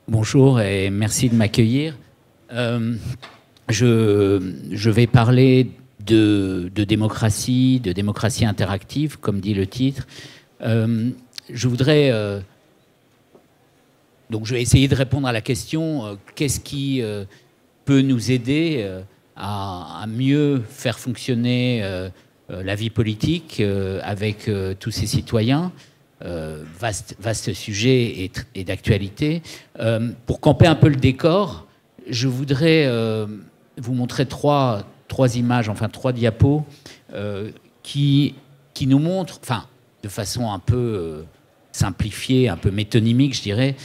Bonjour et merci de m'accueillir. Euh, je vais parler de démocratie interactive, comme dit le titre. Je voudrais donc je vais essayer de répondre à la question qu'est-ce qui peut nous aider à mieux faire fonctionner la vie politique avec tous ces citoyens. Vaste sujet et d'actualité. Pour camper un peu le décor, je voudrais vous montrer trois images, enfin trois diapos, qui nous montrent, enfin, de façon un peu simplifiée, un peu métonymique, je dirais,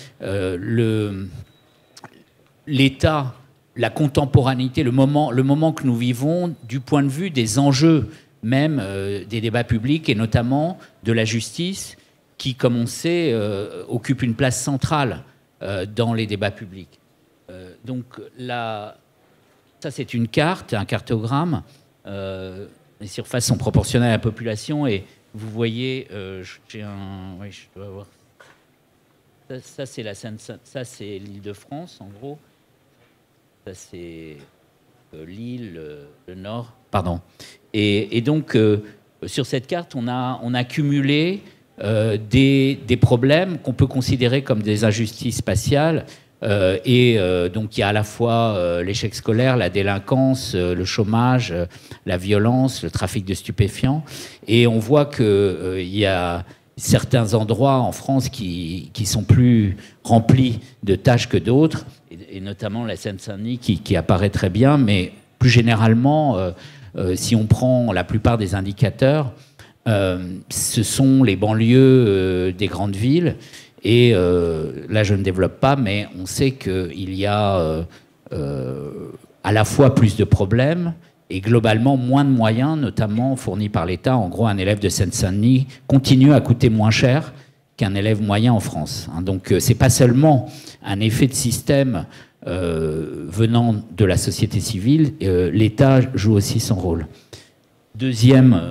l'état, la contemporanéité, le moment que nous vivons du point de vue des enjeux même des débats publics et notamment de la justice qui, comme on sait, occupe une place centrale dans les débats publics. Donc là, ça c'est une carte, un cartogramme. Les surfaces sont proportionnelles à la population et vous voyez, j'ai un... Oui, je dois avoir... Ça c'est la Seine, ça c'est l'Île-de-France, en gros. Ça c'est l'île, le Nord, pardon. Et donc, sur cette carte, on a cumulé des problèmes qu'on peut considérer comme des injustices spatiales. Donc, il y a à la fois l'échec scolaire, la délinquance, le chômage, la violence, le trafic de stupéfiants. Et on voit qu'il y a certains endroits en France qui sont plus remplis de tâches que d'autres, et notamment la Seine-Saint-Denis qui apparaît très bien, mais plus généralement, si on prend la plupart des indicateurs, ce sont les banlieues des grandes villes. Et là, je ne développe pas, mais on sait qu'il y a à la fois plus de problèmes et globalement moins de moyens, notamment fournis par l'État. En gros, un élève de Seine-Saint-Denis continue à coûter moins cher qu'un élève moyen en France. Donc, c'est pas seulement un effet de système venant de la société civile, l'État joue aussi son rôle. Deuxième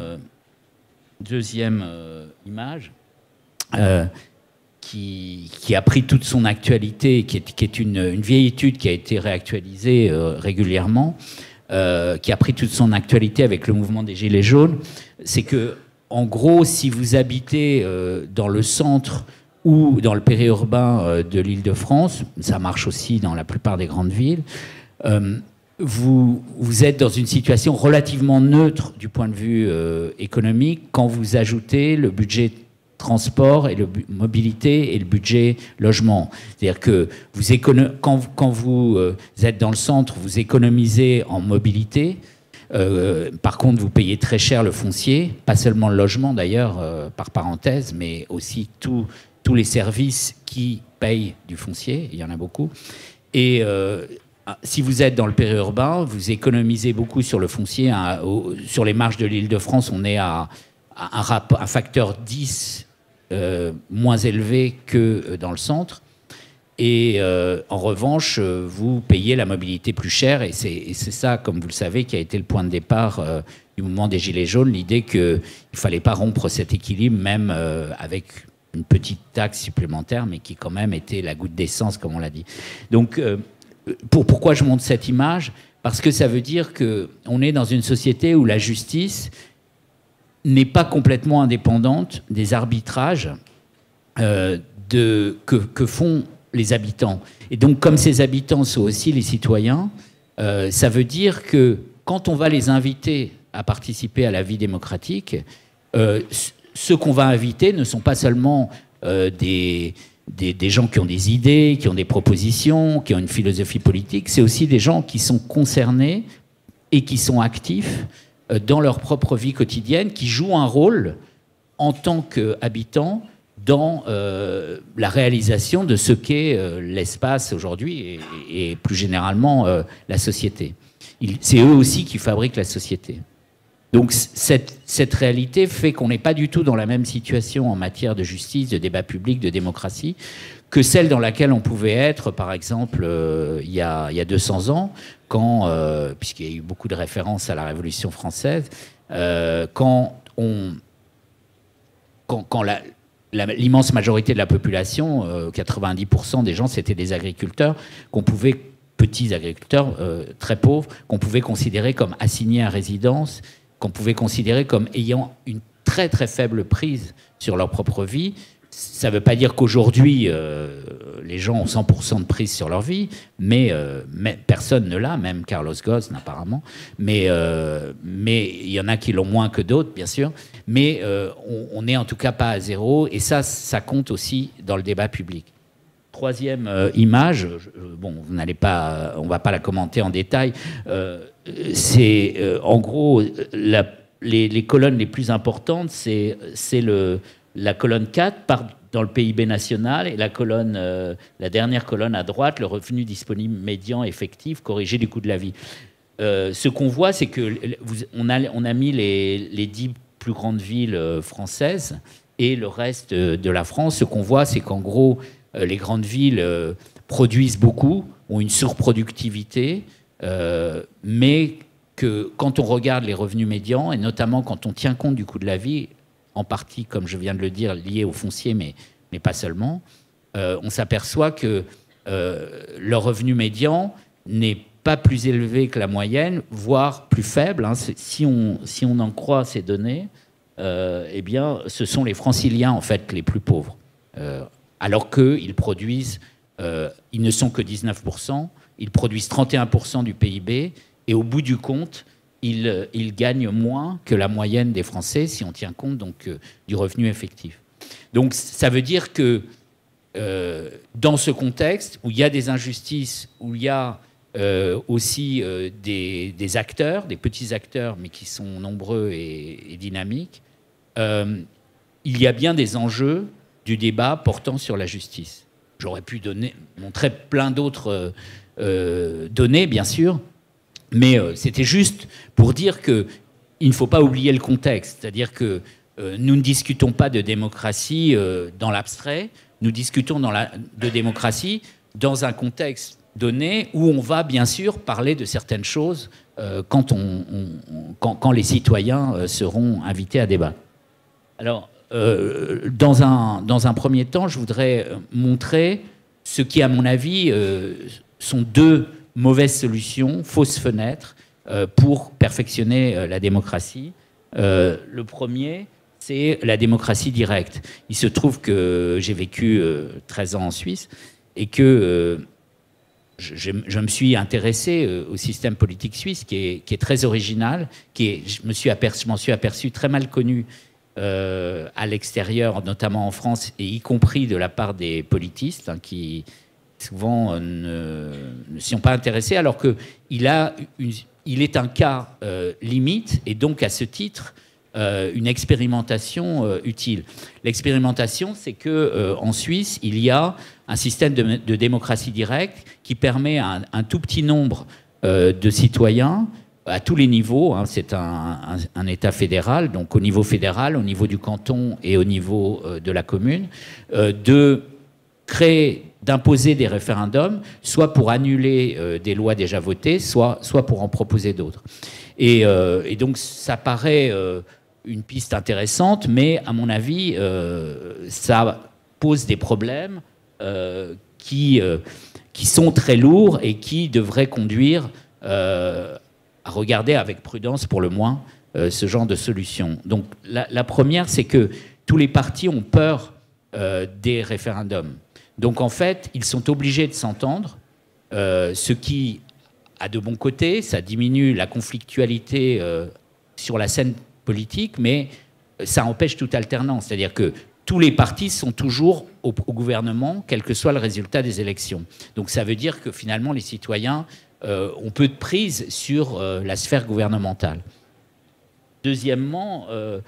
image, qui a pris toute son actualité, qui est une vieille étude qui a été réactualisée régulièrement, qui a pris toute son actualité avec le mouvement des Gilets jaunes, c'est que, en gros, si vous habitez dans le centre ou dans le périurbain de l'Île-de-France, ça marche aussi dans la plupart des grandes villes, vous êtes dans une situation relativement neutre du point de vue économique quand vous ajoutez le budget transport et mobilité et le budget logement. C'est-à-dire que quand vous êtes dans le centre, vous économisez en mobilité. Par contre, vous payez très cher le foncier, pas seulement le logement d'ailleurs, par parenthèse, mais aussi tous les services qui payent du foncier, il y en a beaucoup. Et si vous êtes dans le périurbain, vous économisez beaucoup sur le foncier. Sur les marges de l'Île-de-France, on est à un facteur 10 moins élevé que dans le centre. Et en revanche, vous payez la mobilité plus chère. Et c'est ça, comme vous le savez, qui a été le point de départ du mouvement des Gilets jaunes, l'idée qu'il ne fallait pas rompre cet équilibre, même avec une petite taxe supplémentaire, mais qui quand même était la goutte d'essence, comme on l'a dit. Donc, pourquoi je montre cette image? Parce que ça veut dire qu'on est dans une société où la justice n'est pas complètement indépendante des arbitrages que font les habitants. Et donc, comme ces habitants sont aussi les citoyens, ça veut dire que quand on va les inviter à participer à la vie démocratique, ceux qu'on va inviter ne sont pas seulement des gens qui ont des idées, qui ont des propositions, qui ont une philosophie politique, c'est aussi des gens qui sont concernés et qui sont actifs dans leur propre vie quotidienne, qui jouent un rôle en tant qu'habitants dans la réalisation de ce qu'est l'espace aujourd'hui et plus généralement la société. C'est eux aussi qui fabriquent la société. Donc cette réalité fait qu'on n'est pas du tout dans la même situation en matière de justice, de débat public, de démocratie, que celle dans laquelle on pouvait être, par exemple, il y a 200 ans, puisqu'il y a eu beaucoup de références à la Révolution française, quand l'immense majorité de la population, 90% des gens, c'était des agriculteurs petits agriculteurs très pauvres, qu'on pouvait considérer comme assignés à résidence, qu'on pouvait considérer comme ayant une très très faible prise sur leur propre vie. Ça ne veut pas dire qu'aujourd'hui, les gens ont 100% de prise sur leur vie, mais personne ne l'a, même Carlos Ghosn apparemment. Mais il y en a qui l'ont moins que d'autres, bien sûr. Mais on n'est en tout cas pas à zéro, et ça compte aussi dans le débat public. Troisième image, bon, on ne va pas la commenter en détail, c'est en gros les colonnes les plus importantes, c'est la colonne 4 dans le PIB national et la dernière colonne à droite, le revenu disponible médian effectif corrigé du coût de la vie. Ce qu'on voit, c'est qu'on a mis les 10 plus grandes villes françaises et le reste de la France. Ce qu'on voit, c'est qu'en gros, les grandes villes produisent beaucoup, ont une surproductivité, mais que quand on regarde les revenus médians, et notamment quand on tient compte du coût de la vie, en partie, comme je viens de le dire, lié au foncier, mais pas seulement, on s'aperçoit que leur revenu médian n'est pas plus élevé que la moyenne, voire plus faible. Hein. Si on en croit ces données, eh bien, ce sont les franciliens, en fait, les plus pauvres. Alors qu'ils produisent, ils ne sont que 19%, ils produisent 31% du PIB, et au bout du compte, ils gagnent moins que la moyenne des Français, si on tient compte donc, du revenu effectif. Donc ça veut dire que dans ce contexte, où il y a des injustices, où il y a aussi des acteurs, des petits acteurs, mais qui sont nombreux et dynamiques, il y a bien des enjeux du débat portant sur la justice. J'aurais pu montrer plein d'autres données, bien sûr, mais c'était juste pour dire qu'il ne faut pas oublier le contexte. C'est-à-dire que nous ne discutons pas de démocratie dans l'abstrait, nous discutons de démocratie dans un contexte donné où on va bien sûr parler de certaines choses quand les citoyens seront invités à débattre. Alors, dans un premier temps, je voudrais montrer ce qui, à mon avis, sont deux mauvaises solutions, fausses fenêtres, pour perfectionner la démocratie. Le premier, c'est la démocratie directe. Il se trouve que j'ai vécu 13 ans en Suisse et que je me suis intéressé au système politique suisse qui est très original, je m'en suis aperçu très mal connu à l'extérieur, notamment en France, et y compris de la part des politistes, hein, qui souvent ne s'y sont pas intéressés, alors qu'il est un cas limite, et donc à ce titre, une expérimentation utile. L'expérimentation, c'est qu'en Suisse, il y a un système de démocratie directe qui permet à un tout petit nombre de citoyens, à tous les niveaux, hein, c'est un État fédéral, donc au niveau fédéral, au niveau du canton et au niveau de la commune, d'imposer des référendums, soit pour annuler des lois déjà votées, soit pour en proposer d'autres. Et donc ça paraît une piste intéressante, mais à mon avis, ça pose des problèmes qui sont très lourds et qui devraient conduire à regarder avec prudence, pour le moins, ce genre de solution. Donc la première, c'est que tous les partis ont peur des référendums. Donc en fait, ils sont obligés de s'entendre, ce qui a de bons côtés, ça diminue la conflictualité sur la scène politique, mais ça empêche toute alternance. C'est-à-dire que tous les partis sont toujours au gouvernement, quel que soit le résultat des élections. Donc ça veut dire que finalement, les citoyens ont peu de prise sur la sphère gouvernementale. Deuxièmement,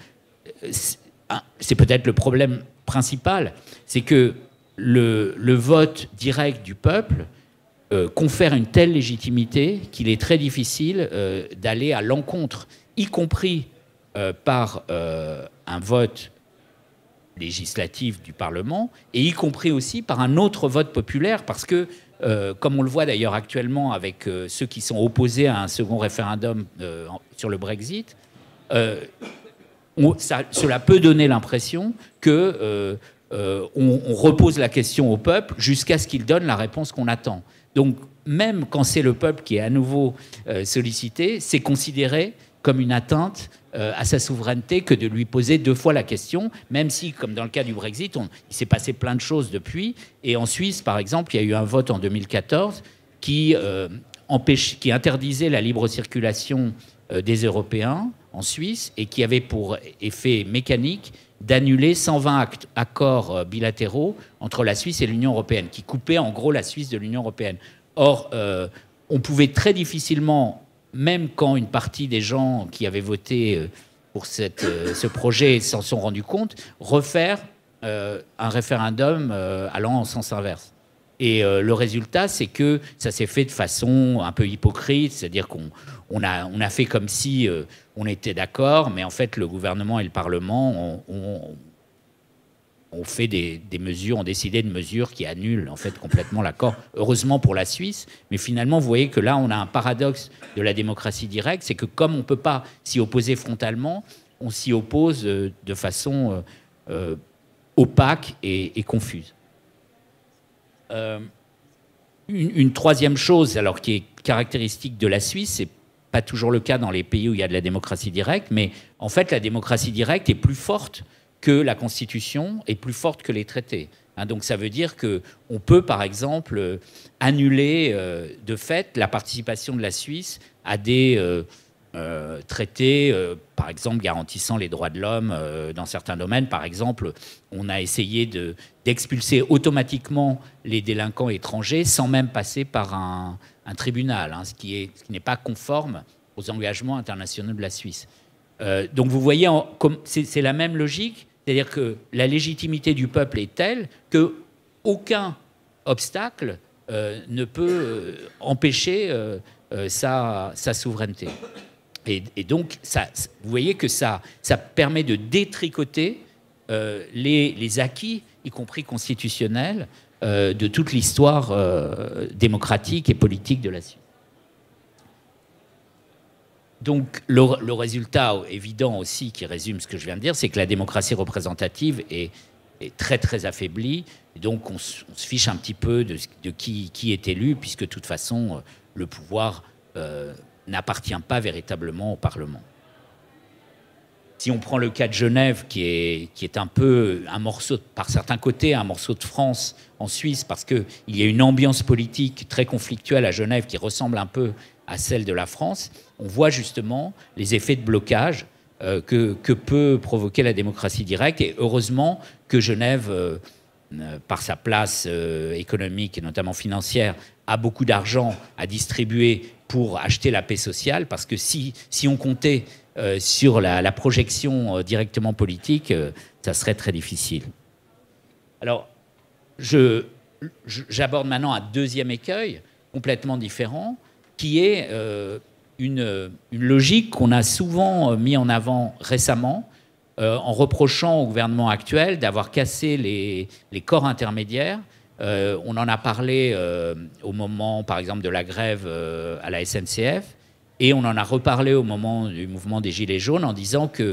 c'est peut-être le problème principal, c'est que le vote direct du peuple confère une telle légitimité qu'il est très difficile d'aller à l'encontre, y compris par un vote législatif du Parlement, et y compris aussi par un autre vote populaire, parce que, comme on le voit d'ailleurs actuellement avec ceux qui sont opposés à un second référendum sur le Brexit, cela peut donner l'impression que on repose la question au peuple jusqu'à ce qu'il donne la réponse qu'on attend. Donc, même quand c'est le peuple qui est à nouveau sollicité, c'est considéré comme une atteinte à sa souveraineté que de lui poser 2 fois la question, même si, comme dans le cas du Brexit, il s'est passé plein de choses depuis. Et en Suisse, par exemple, il y a eu un vote en 2014 qui interdisait la libre circulation des Européens en Suisse et qui avait pour effet mécanique d'annuler 120 accords bilatéraux entre la Suisse et l'Union européenne, qui coupaient en gros la Suisse de l'Union européenne. Or, on pouvait très difficilement, même quand une partie des gens qui avaient voté pour ce projet s'en sont rendus compte, refaire un référendum allant en sens inverse. Et le résultat, c'est que ça s'est fait de façon un peu hypocrite, c'est-à-dire qu'on a fait comme si on était d'accord, mais en fait, le gouvernement et le Parlement ont fait des mesures, ont décidé de mesures qui annulent en fait complètement l'accord. Heureusement pour la Suisse, mais finalement, vous voyez que là, on a un paradoxe de la démocratie directe, c'est que comme on ne peut pas s'y opposer frontalement, on s'y oppose de façon opaque et confuse. Une troisième chose, alors qui est caractéristique de la Suisse, c'est pas toujours le cas dans les pays où il y a de la démocratie directe, mais en fait, la démocratie directe est plus forte que la Constitution et plus forte que les traités. Donc ça veut dire qu'on peut, par exemple, annuler de fait la participation de la Suisse à des traités, par exemple, garantissant les droits de l'homme dans certains domaines. Par exemple, on a essayé d'expulser automatiquement les délinquants étrangers sans même passer par un tribunal, ce qui n'est pas conforme aux engagements internationaux de la Suisse. Donc vous voyez, c'est la même logique, c'est-à-dire que la légitimité du peuple est telle qu'aucun obstacle ne peut empêcher sa souveraineté. Et donc, vous voyez que ça permet de détricoter les acquis, y compris constitutionnels, de toute l'histoire démocratique et politique de la Suisse. Donc, le résultat évident aussi, qui résume ce que je viens de dire, c'est que la démocratie représentative est très, très affaiblie. Et donc, on se fiche un petit peu de qui est élu, puisque de toute façon, le pouvoir n'appartient pas véritablement au Parlement. Si on prend le cas de Genève, qui est un peu un morceau, par certains côtés, un morceau de France en Suisse, parce qu'il y a une ambiance politique très conflictuelle à Genève qui ressemble un peu à celle de la France, on voit justement les effets de blocage que peut provoquer la démocratie directe. Et heureusement que Genève, par sa place économique et notamment financière, a beaucoup d'argent à distribuer pour acheter la paix sociale, parce que si on comptait sur la projection directement politique, ça serait très difficile. Alors, j'aborde maintenant un deuxième écueil complètement différent, qui est une logique qu'on a souvent mis en avant récemment, en reprochant au gouvernement actuel d'avoir cassé les corps intermédiaires. On en a parlé au moment, par exemple, de la grève à la SNCF, et on en a reparlé au moment du mouvement des Gilets jaunes en disant que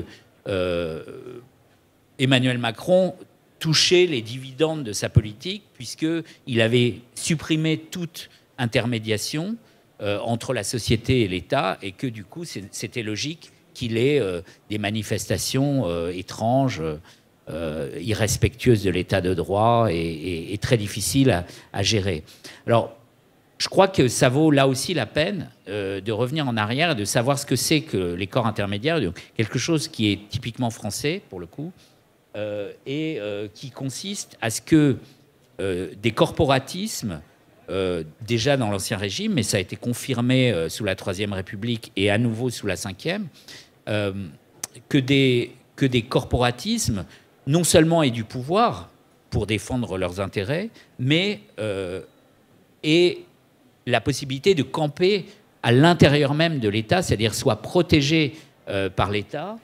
Emmanuel Macron touchait les dividendes de sa politique, puisqu'il avait supprimé toute intermédiation entre la société et l'État, et que du coup, c'était logique qu'il ait des manifestations étranges, irrespectueuses de l'état de droit et très difficiles à gérer. Alors, je crois que ça vaut là aussi la peine de revenir en arrière et de savoir ce que c'est que les corps intermédiaires, quelque chose qui est typiquement français, pour le coup, et qui consiste à ce que des corporatismes, déjà dans l'Ancien Régime, mais ça a été confirmé sous la Troisième République et à nouveau sous la Cinquième, que des corporatismes non seulement aient du pouvoir pour défendre leurs intérêts, mais aient la possibilité de camper à l'intérieur même de l'État, c'est-à-dire soit protégés par l'État,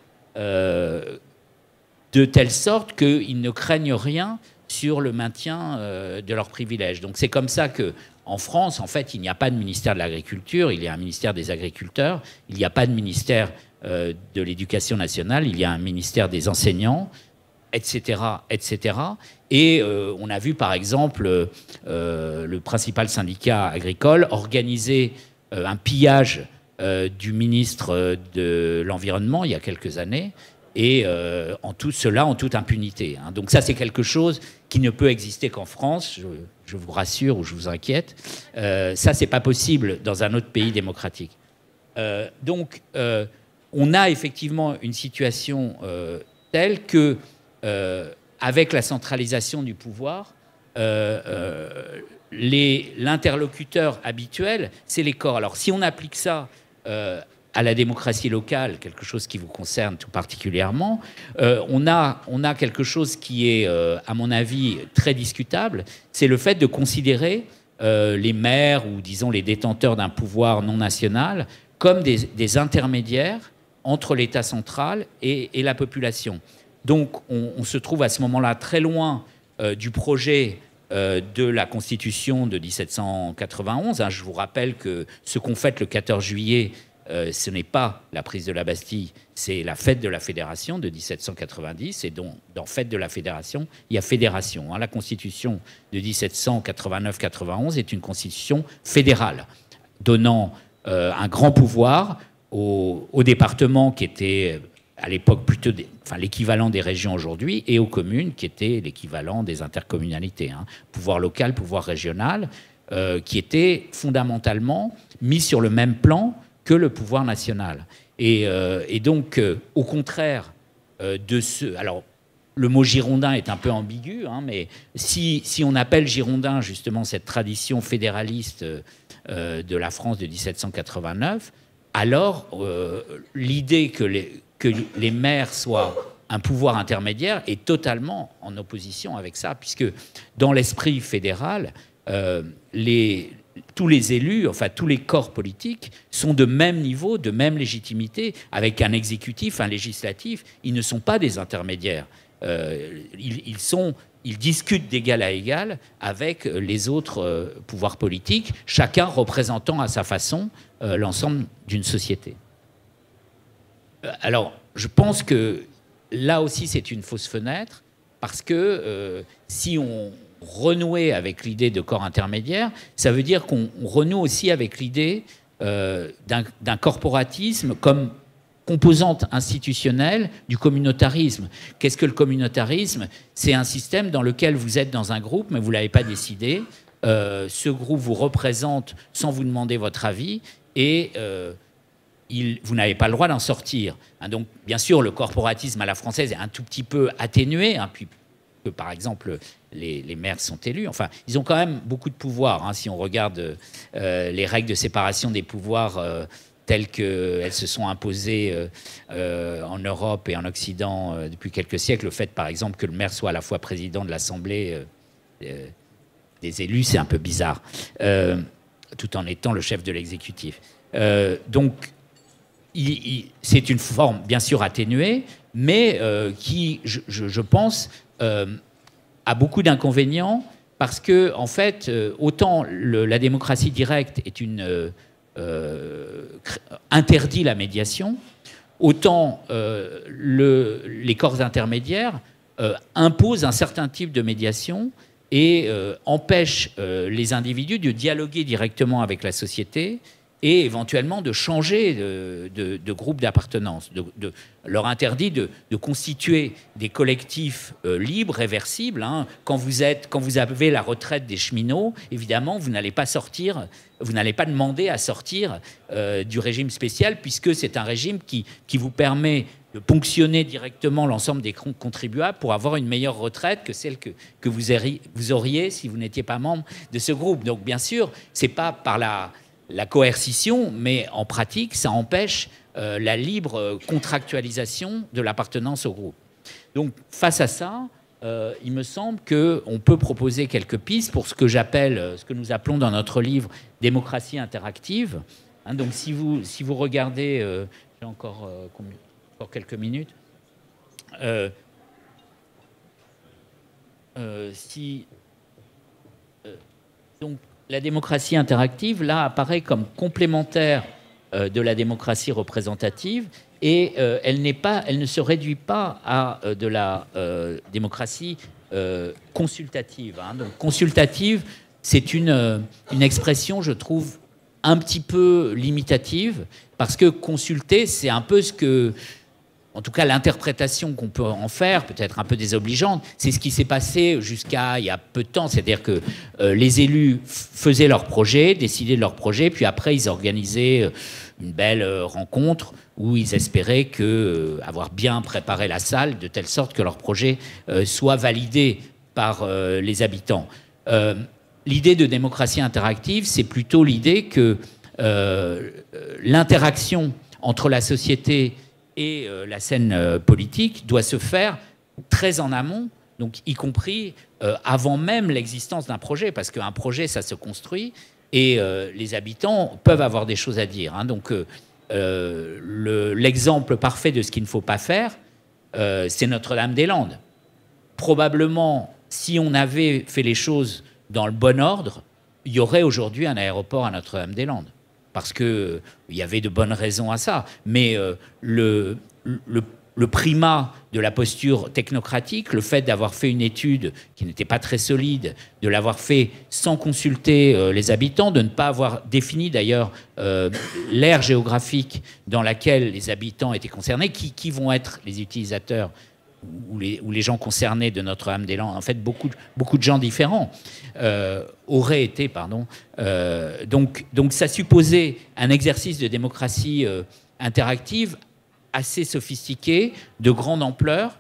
de telle sorte qu'ils ne craignent rien sur le maintien de leurs privilèges. Donc c'est comme ça que En France, en fait, il n'y a pas de ministère de l'Agriculture, il y a un ministère des Agriculteurs, il n'y a pas de ministère de l'Éducation nationale, il y a un ministère des enseignants, etc., etc. Et on a vu, par exemple, le principal syndicat agricole organiser un pillage du ministre de l'Environnement il y a quelques années, et cela en toute impunité. Hein. Donc ça, c'est quelque chose qui ne peut exister qu'en France, je vous rassure ou je vous inquiète. Ça, c'est pas possible dans un autre pays démocratique. Donc, on a effectivement une situation telle que, avec la centralisation du pouvoir, l'interlocuteur habituel, c'est les corps. Alors, si on applique ça à la démocratie locale, quelque chose qui vous concerne tout particulièrement, on a quelque chose qui est, à mon avis, très discutable, c'est le fait de considérer les maires ou, disons, les détenteurs d'un pouvoir non national comme des intermédiaires entre l'État central et la population. Donc, on se trouve à ce moment-là très loin du projet de la Constitution de 1791. Hein. Je vous rappelle que ce qu'on fête le 14 juillet, ce n'est pas la prise de la Bastille, c'est la fête de la Fédération de 1790. Et donc, dans fête de la Fédération, il y a fédération. Hein. La Constitution de 1789-91 est une constitution fédérale, donnant un grand pouvoir aux départements qui étaient à l'époque plutôt l'équivalent des régions aujourd'hui, et aux communes qui étaient l'équivalent des intercommunalités. Hein. Pouvoir local, pouvoir régional, qui étaient fondamentalement mis sur le même plan que le pouvoir national. Et donc, au contraire de ce... Alors, le mot girondin est un peu ambigu, hein, mais si on appelle girondin justement cette tradition fédéraliste de la France de 1789, alors l'idée que les maires soient un pouvoir intermédiaire est totalement en opposition avec ça, puisque dans l'esprit fédéral, tous les élus, enfin tous les corps politiques, sont de même niveau, de même légitimité, avec un exécutif, un législatif. Ils ne sont pas des intermédiaires. Ils discutent d'égal à égal avec les autres pouvoirs politiques, chacun représentant à sa façon l'ensemble d'une société. Alors, je pense que là aussi, c'est une fausse fenêtre, parce que si on renouait avec l'idée de corps intermédiaire, ça veut dire qu'on renoue aussi avec l'idée d'un corporatisme comme composante institutionnelle du communautarisme. Qu'est-ce que le communautarisme? C'est un système dans lequel vous êtes dans un groupe, mais vous ne l'avez pas décidé. Ce groupe vous représente sans vous demander votre avis, et vous n'avez pas le droit d'en sortir. Hein, donc, bien sûr, le corporatisme à la française est un tout petit peu atténué, hein, puis que, par exemple, les maires sont élus. Enfin, ils ont quand même beaucoup de pouvoir. Hein, si on regarde les règles de séparation des pouvoirs telles qu'elles se sont imposées en Europe et en Occident depuis quelques siècles, le fait, par exemple, que le maire soit à la fois président de l'Assemblée des élus, c'est un peu bizarre, tout en étant le chef de l'exécutif. Donc, c'est une forme, bien sûr, atténuée, mais qui, je pense, a beaucoup d'inconvénients, parce que, en fait, autant la démocratie directe est interdit la médiation, autant les corps intermédiaires imposent un certain type de médiation et empêchent les individus de dialoguer directement avec la société et éventuellement de changer de groupe d'appartenance, leur interdit de constituer des collectifs libres, réversibles. Hein. Quand vous avez la retraite des cheminots, évidemment, vous n'allez pas demander à sortir du régime spécial, puisque c'est un régime qui vous permet de ponctionner directement l'ensemble des contribuables pour avoir une meilleure retraite que celle que vous auriez si vous n'étiez pas membre de ce groupe. Donc, bien sûr, ce n'est pas par la coercition, mais en pratique, ça empêche la libre contractualisation de l'appartenance au groupe. Donc, face à ça, il me semble qu'on peut proposer quelques pistes pour ce que nous appelons dans notre livre démocratie interactive. Hein, donc, si vous regardez, j'ai encore quelques minutes. Donc, la démocratie interactive, là, apparaît comme complémentaire de la démocratie représentative et elle ne se réduit pas à de la démocratie consultative. Hein. Donc, consultative, c'est une expression, je trouve, un petit peu limitative, parce que consulter, c'est un peu ce que... En tout cas, l'interprétation qu'on peut en faire, peut-être un peu désobligeante, c'est ce qui s'est passé jusqu'à il y a peu de temps. C'est-à-dire que les élus faisaient leur projet, décidaient de leur projet, puis après, ils organisaient une belle rencontre où ils espéraient avoir bien préparé la salle de telle sorte que leur projet soit validé par les habitants. L'idée de démocratie interactive, c'est plutôt l'idée que l'interaction entre la société et la scène politique doit se faire très en amont, donc y compris avant même l'existence d'un projet, parce qu'un projet, ça se construit, et les habitants peuvent avoir des choses à dire. Hein. Donc l'exemple parfait de ce qu'il ne faut pas faire, c'est Notre-Dame-des-Landes. Probablement, si on avait fait les choses dans le bon ordre, il y aurait aujourd'hui un aéroport à Notre-Dame-des-Landes. Parce qu'il y avait de bonnes raisons à ça. Mais le primat de la posture technocratique, le fait d'avoir fait une étude qui n'était pas très solide, de l'avoir fait sans consulter les habitants, de ne pas avoir défini d'ailleurs l'aire géographique dans laquelle les habitants étaient concernés, qui vont être les utilisateurs ou les gens concernés de Notre-Dame-des-Landes, en fait beaucoup de gens différents, auraient été, pardon. Donc ça supposait un exercice de démocratie interactive assez sophistiqué, de grande ampleur.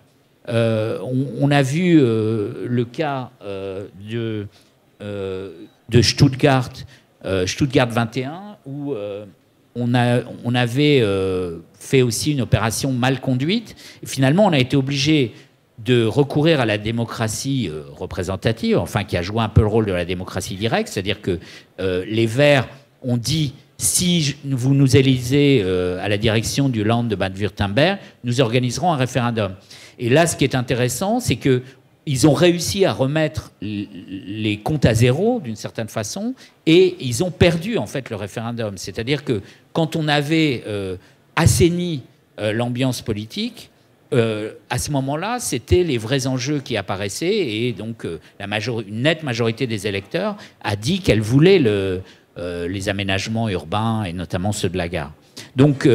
On a vu le cas de Stuttgart, Stuttgart 21, où on avait fait aussi une opération mal conduite. Et finalement, on a été obligé de recourir à la démocratie représentative, enfin qui a joué un peu le rôle de la démocratie directe, c'est-à-dire que les Verts ont dit si vous nous élisez à la direction du Land de Bade-Württemberg, nous organiserons un référendum. Et là, ce qui est intéressant, c'est que ils ont réussi à remettre les comptes à zéro, d'une certaine façon, et ils ont perdu, en fait, le référendum. C'est-à-dire que quand on avait assaini l'ambiance politique, à ce moment-là, c'était les vrais enjeux qui apparaissaient, et donc une nette majorité des électeurs a dit qu'elle voulait les aménagements urbains, et notamment ceux de la gare. Donc,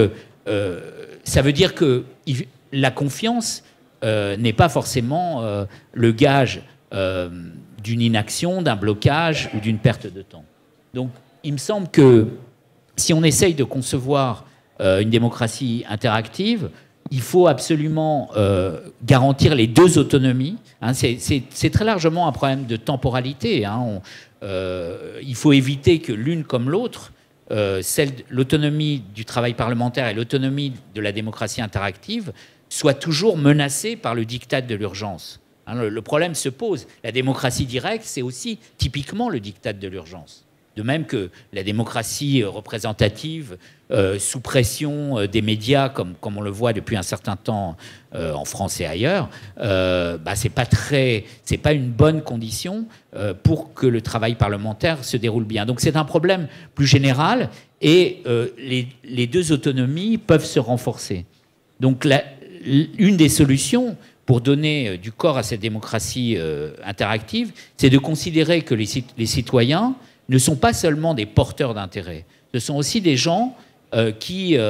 ça veut dire que la confiance n'est pas forcément le gage d'une inaction, d'un blocage ou d'une perte de temps. Donc, il me semble que si on essaye de concevoir une démocratie interactive, il faut absolument garantir les deux autonomies. Hein, c'est très largement un problème de temporalité. Hein. Il faut éviter que l'une comme l'autre, l'autonomie du travail parlementaire et l'autonomie de la démocratie interactive, soit toujours menacée par le diktat de l'urgence. Hein, le problème se pose. La démocratie directe, c'est aussi typiquement le diktat de l'urgence. De même que la démocratie représentative, sous pression des médias, comme on le voit depuis un certain temps en France et ailleurs, c'est pas une bonne condition pour que le travail parlementaire se déroule bien. Donc c'est un problème plus général et les deux autonomies peuvent se renforcer. Donc une des solutions pour donner du corps à cette démocratie interactive, c'est de considérer que les citoyens ne sont pas seulement des porteurs d'intérêt, ce sont aussi des gens qui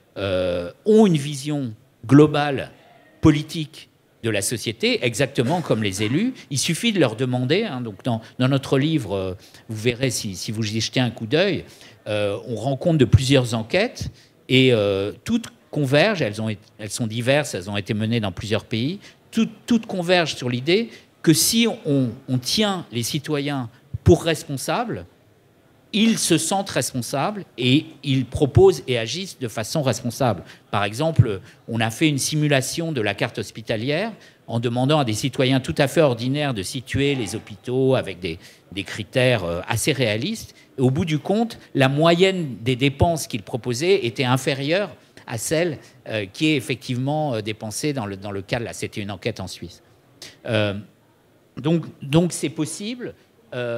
ont une vision globale, politique de la société, exactement comme les élus. Il suffit de leur demander, hein, donc dans notre livre, vous verrez si vous y jetez un coup d'œil, on rend compte de plusieurs enquêtes et toutes convergent, elles sont diverses, elles ont été menées dans plusieurs pays, toutes convergent sur l'idée que si on tient les citoyens pour responsables, ils se sentent responsables et ils proposent et agissent de façon responsable. Par exemple, on a fait une simulation de la carte hospitalière en demandant à des citoyens tout à fait ordinaires de situer les hôpitaux avec des critères assez réalistes. Et au bout du compte, la moyenne des dépenses qu'ils proposaient était inférieure à celle qui est effectivement dépensée dans le cas, là, c'était une enquête en Suisse. Donc c'est possible.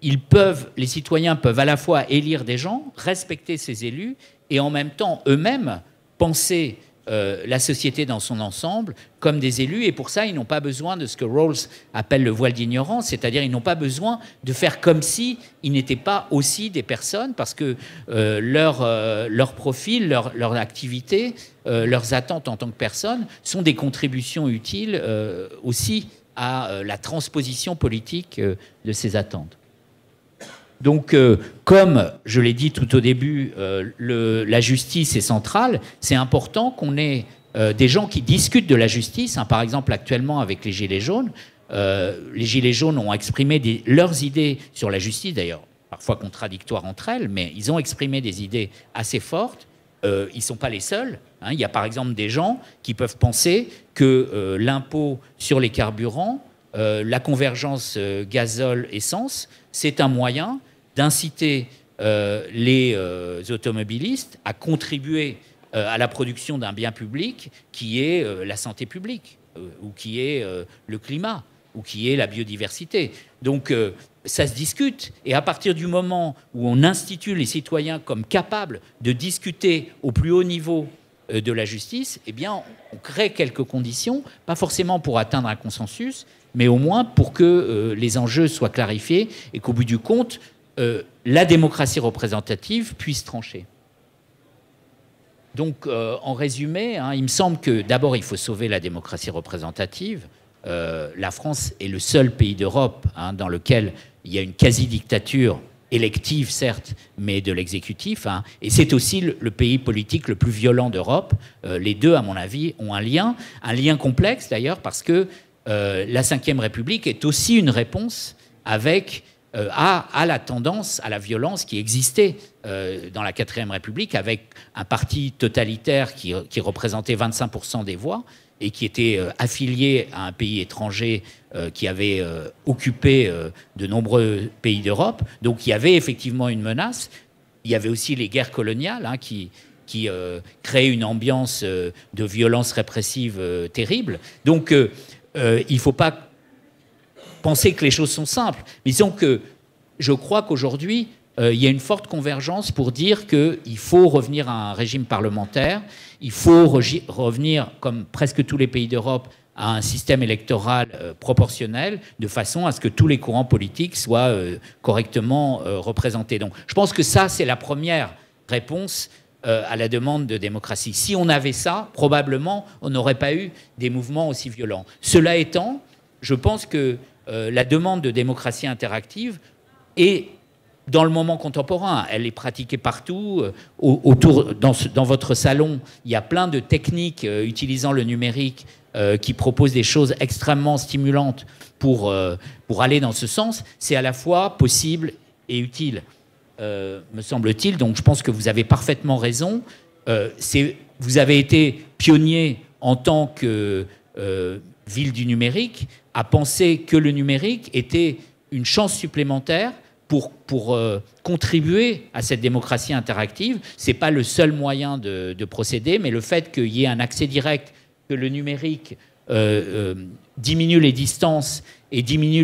les citoyens peuvent à la fois élire des gens, respecter ces élus, et en même temps eux-mêmes penser la société dans son ensemble comme des élus, et pour ça ils n'ont pas besoin de ce que Rawls appelle le voile d'ignorance, c'est-à-dire ils n'ont pas besoin de faire comme si ils n'étaient pas aussi des personnes, parce que leur profil, leur activité, leurs attentes en tant que personnes sont des contributions utiles aussi à la transposition politique de ces attentes. Donc, comme je l'ai dit tout au début, la justice est centrale, c'est important qu'on ait des gens qui discutent de la justice. Par exemple, actuellement, avec les Gilets jaunes, les Gilets jaunes ont exprimé leurs idées sur la justice, d'ailleurs, parfois contradictoires entre elles, mais ils ont exprimé des idées assez fortes. Ils ne sont pas les seuls. Il y a par exemple des gens qui peuvent penser que l'impôt sur les carburants, la convergence gazole-essence, c'est un moyen d'inciter les automobilistes à contribuer à la production d'un bien public qui est la santé publique, ou qui est le climat, ou qui est la biodiversité. Donc ça se discute, et à partir du moment où on institue les citoyens comme capables de discuter au plus haut niveau de la justice, eh bien on crée quelques conditions, pas forcément pour atteindre un consensus, mais au moins pour que les enjeux soient clarifiés et qu'au bout du compte, la démocratie représentative puisse trancher. Donc, en résumé, il me semble que d'abord, il faut sauver la démocratie représentative. La France est le seul pays d'Europe dans lequel il y a une quasi-dictature élective, certes, mais de l'exécutif. Et c'est aussi le pays politique le plus violent d'Europe. Les deux, à mon avis, ont un lien complexe d'ailleurs, parce que la Ve République est aussi une réponse à la tendance, à la violence qui existait dans la IVe République, avec un parti totalitaire qui représentait 25% des voix et qui était affilié à un pays étranger qui avait occupé de nombreux pays d'Europe. Donc il y avait effectivement une menace. Il y avait aussi les guerres coloniales qui créaient une ambiance de violence répressive terrible. Donc il ne faut pas penser que les choses sont simples. Mais disons que je crois qu'aujourd'hui, il y a une forte convergence pour dire qu'il faut revenir à un régime parlementaire, il faut revenir, comme presque tous les pays d'Europe, à un système électoral proportionnel, de façon à ce que tous les courants politiques soient correctement représentés. Donc je pense que ça, c'est la première réponse à la demande de démocratie. Si on avait ça, probablement, on n'aurait pas eu des mouvements aussi violents. Cela étant, je pense que la demande de démocratie interactive est, dans le moment contemporain, elle est pratiquée partout. Dans votre salon, il y a plein de techniques utilisant le numérique qui proposent des choses extrêmement stimulantes pour aller dans ce sens. C'est à la fois possible et utile, me semble-t-il. Donc je pense que vous avez parfaitement raison. Vous avez été pionnier en tant que ville du numérique à penser que le numérique était une chance supplémentaire pour contribuer à cette démocratie interactive. Ce n'est pas le seul moyen de procéder, mais le fait qu'il y ait un accès direct, que le numérique diminue les distances et diminue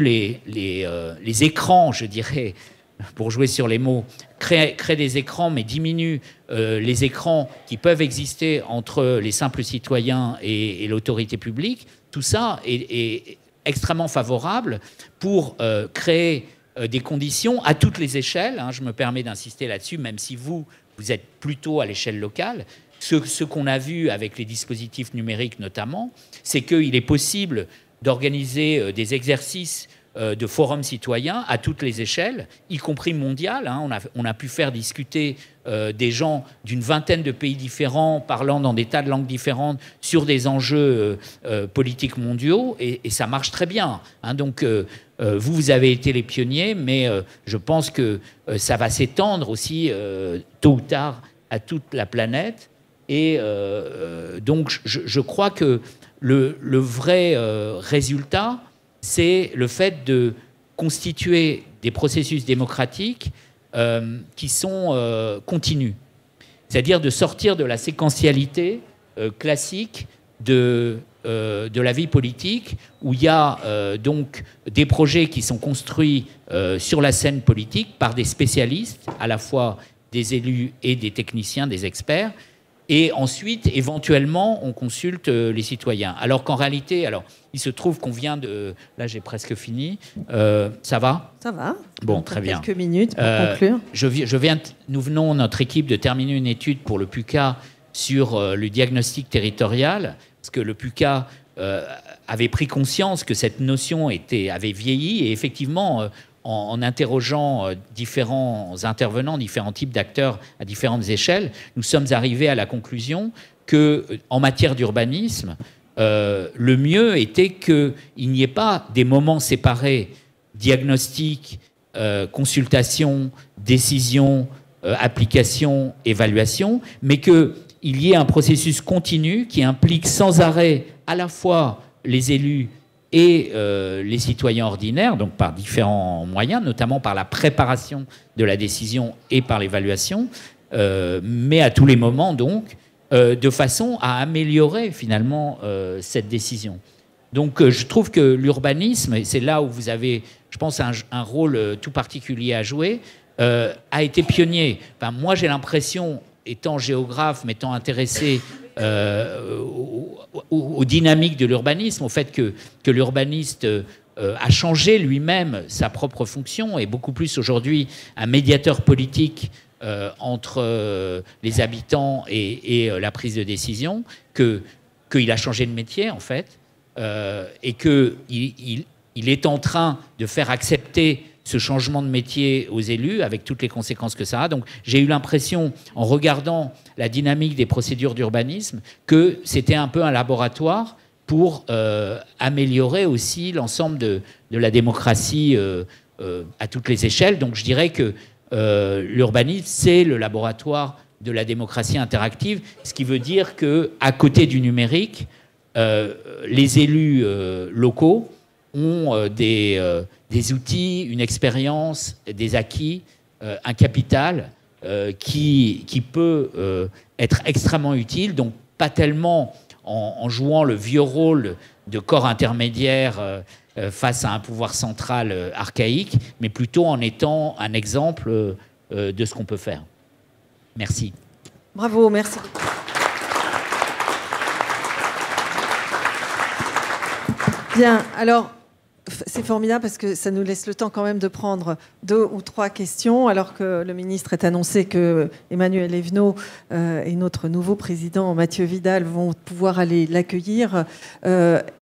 les écrans, je dirais, pour jouer sur les mots, crée des écrans, mais diminue les écrans qui peuvent exister entre les simples citoyens et l'autorité publique. Tout ça est extrêmement favorable pour créer des conditions à toutes les échelles. Je me permets d'insister là-dessus, même si vous êtes plutôt à l'échelle locale. Ce qu'on a vu avec les dispositifs numériques notamment, c'est qu'il est possible d'organiser des exercices de forums citoyens à toutes les échelles, y compris mondiales. On a pu faire discuter des gens d'une vingtaine de pays différents, parlant dans des tas de langues différentes, sur des enjeux politiques mondiaux, et ça marche très bien. Donc vous avez été les pionniers, mais je pense que ça va s'étendre aussi, tôt ou tard, à toute la planète. Et donc je crois que le vrai résultat, c'est le fait de constituer des processus démocratiques qui sont continus. C'est-à-dire de sortir de la séquentialité classique de de la vie politique, où il y a donc des projets qui sont construits sur la scène politique par des spécialistes, à la fois des élus et des techniciens, des experts, et ensuite, éventuellement, on consulte les citoyens. Alors qu'en réalité, il se trouve qu'on vient de... Là, j'ai presque fini. Ça va ? Ça va. Bon, très bien. Quelques minutes pour conclure. Nous venons, notre équipe, de terminer une étude pour le PUCA sur le diagnostic territorial, parce que le PUCA avait pris conscience que cette notion avait vieilli, et effectivement... en interrogeant différents intervenants, différents types d'acteurs à différentes échelles, nous sommes arrivés à la conclusion qu'en matière d'urbanisme, le mieux était qu'il n'y ait pas des moments séparés, diagnostic, consultation, décision, application, évaluation, mais qu'il y ait un processus continu qui implique sans arrêt à la fois les élus et les citoyens ordinaires, donc par différents moyens, notamment par la préparation de la décision et par l'évaluation, mais à tous les moments, donc, de façon à améliorer finalement cette décision. Donc je trouve que l'urbanisme, et c'est là où vous avez, je pense, un rôle tout particulier à jouer, a été pionnier. Enfin, moi, j'ai l'impression, étant géographe, m'étant intéressé aux dynamiques de l'urbanisme, au fait que l'urbaniste a changé lui-même sa propre fonction, et beaucoup plus aujourd'hui un médiateur politique entre les habitants et la prise de décision, qu'il a changé de métier en fait, et qu'il est en train de faire accepter ce changement de métier aux élus, avec toutes les conséquences que ça a. Donc j'ai eu l'impression, en regardant la dynamique des procédures d'urbanisme, que c'était un peu un laboratoire pour améliorer aussi l'ensemble de la démocratie à toutes les échelles. Donc je dirais que l'urbanisme, c'est le laboratoire de la démocratie interactive, ce qui veut dire qu'à côté du numérique, les élus locaux ont des outils, une expérience, des acquis, un capital qui peut être extrêmement utile, donc pas tellement en jouant le vieux rôle de corps intermédiaire face à un pouvoir central archaïque, mais plutôt en étant un exemple de ce qu'on peut faire. Merci. Bravo, merci. Bien, alors... C'est formidable parce que ça nous laisse le temps quand même de prendre 2 ou 3 questions, alors que le ministre est annoncé que Emmanuel Evenot et notre nouveau président Mathieu Vidal vont pouvoir aller l'accueillir.